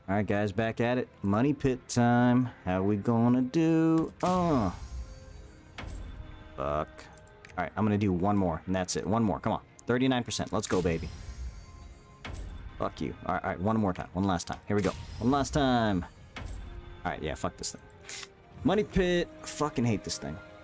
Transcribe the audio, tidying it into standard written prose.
Alright, guys, back at it. Money pit time. How we gonna do? Fuck. Alright, I'm gonna do one more, and that's it. One more, come on. 39%. Let's go, baby. Fuck you. Alright, one more time. One last time. Here we go. One last time. Alright, yeah, fuck this thing. Money pit. Fucking hate this thing.